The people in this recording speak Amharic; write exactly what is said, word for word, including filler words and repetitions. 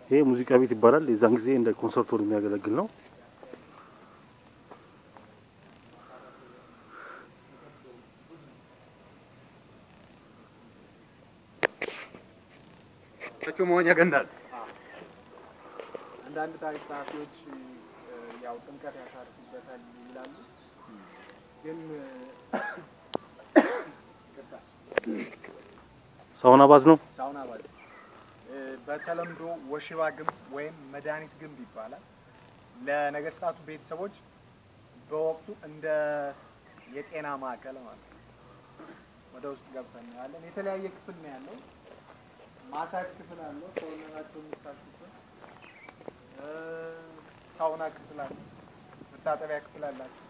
ይሄ ሙዚቃ ቤት ይባላል የዛን ጊዜ እንደ ኮንሰርቶር የሚያገለግል ነው ታቸው መሆን ያገንዳል አንዳንድ ታሪክ ጸሐፊዎች ያው ጥምቀት ያሳርፉበታል ይላሉ ግን ሳውና ባዝ ነው ሳውና ባዝ በተለምዶ ወሽባ ግንብ ወይም መድኃኒት ግንብ ይባላል ለነገስታቱ ቤተሰቦች በወቅቱ እንደ የጤና ማዕከል ማለት ነው ወደ ውስጥ ገብተን ያለን የተለያየ ክፍል ነው ያለው ማሳጅ ክፍል አለው ሰውነታቸው የሚታሹበት ሳውና ክፍል አለ መታጠቢያ ክፍል አላቸው